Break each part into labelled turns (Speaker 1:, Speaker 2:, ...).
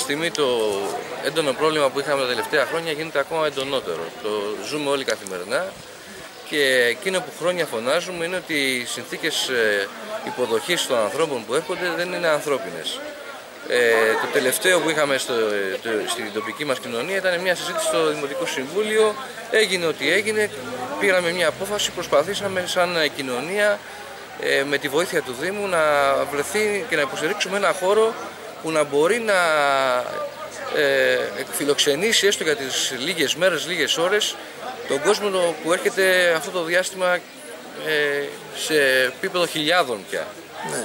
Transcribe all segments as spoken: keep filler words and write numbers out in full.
Speaker 1: στιγμή το έντονο πρόβλημα που είχαμε τα τελευταία χρόνια γίνεται ακόμα εντονότερο. Το ζούμε όλοι καθημερινά και εκείνο που χρόνια φωνάζουμε είναι ότι οι συνθήκες υποδοχής των ανθρώπων που έρχονται δεν είναι ανθρώπινες. Ε, το τελευταίο που είχαμε στο, το, στην τοπική μας κοινωνία ήταν μια συζήτηση στο Δημοτικό Συμβούλιο, έγινε ό,τι έγινε, πήραμε μια απόφαση, προσπαθήσαμε σαν κοινωνία ε, με τη βοήθεια του Δήμου να βρεθεί και να υποστηρίξουμε ένα χώρο που να μπορεί να ε, φιλοξενήσει έστω για τις λίγες μέρες, λίγες ώρες τον κόσμο που έρχεται αυτό το διάστημα ε, σε επίπεδο χιλιάδων πια. Ναι.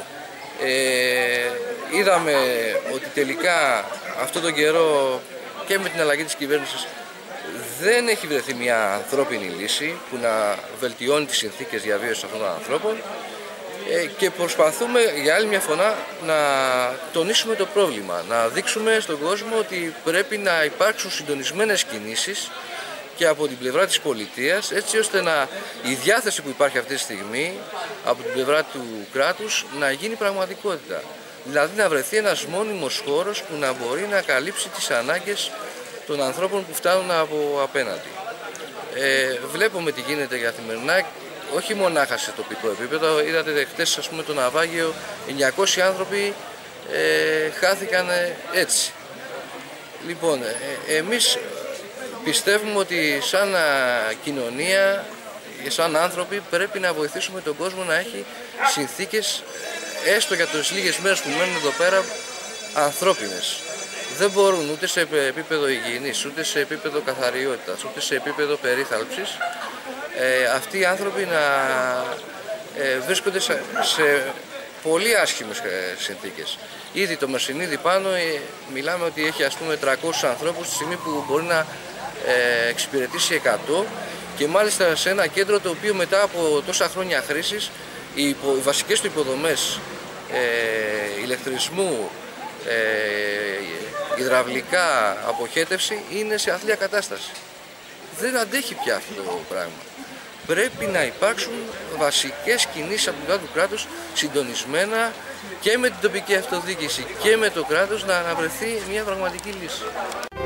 Speaker 1: Ε, είδαμε ότι τελικά αυτόν τον καιρό και με την αλλαγή της κυβέρνησης δεν έχει βρεθεί μια ανθρώπινη λύση που να βελτιώνει τις συνθήκες διαβίωσης αυτών των ανθρώπων ε, και προσπαθούμε για άλλη μια φορά να τονίσουμε το πρόβλημα, να δείξουμε στον κόσμο ότι πρέπει να υπάρξουν συντονισμένες κινήσεις και από την πλευρά της πολιτείας, έτσι ώστε να, η διάθεση που υπάρχει αυτή τη στιγμή από την πλευρά του κράτους να γίνει πραγματικότητα. Δηλαδή να βρεθεί ένας μόνιμος χώρος που να μπορεί να καλύψει τις ανάγκες των ανθρώπων που φτάνουν από απέναντι. Ε, βλέπουμε τι γίνεται καθημερινά, όχι μονάχα σε τοπικό επίπεδο. Είδατε χτες, ας πούμε, το ναυάγιο, εννιακόσιοι άνθρωποι ε, χάθηκαν έτσι. Λοιπόν, ε, εμείς πιστεύουμε ότι σαν κοινωνία και σαν άνθρωποι πρέπει να βοηθήσουμε τον κόσμο να έχει συνθήκες, έστω για τις λίγες μέρες που μένουν εδώ πέρα, ανθρώπινες. Δεν μπορούν ούτε σε επίπεδο υγιεινής, ούτε σε επίπεδο καθαριότητας, ούτε σε επίπεδο περίθαλψης ε, αυτοί οι άνθρωποι να ε, βρίσκονται σε, σε πολύ άσχημες συνθήκες. Ήδη το Μερσινίδη πάνω ε, μιλάμε ότι έχει, ας πούμε, τριακόσιους ανθρώπους τη στιγμή που μπορεί να ε, εξυπηρετήσει εκατό και μάλιστα σε ένα κέντρο το οποίο μετά από τόσα χρόνια χρήσης οι, υπο, οι βασικές του υποδομές ε, ηλεκτρισμού, ε, υδραυλικά, αποχέτευση είναι σε αθλία κατάσταση. Δεν αντέχει πια αυτό το πράγμα. Πρέπει να υπάρξουν βασικές κινήσεις από την πλευρά του κράτους συντονισμένα και με την τοπική αυτοδιοίκηση και με το κράτος να βρεθεί μια πραγματική λύση.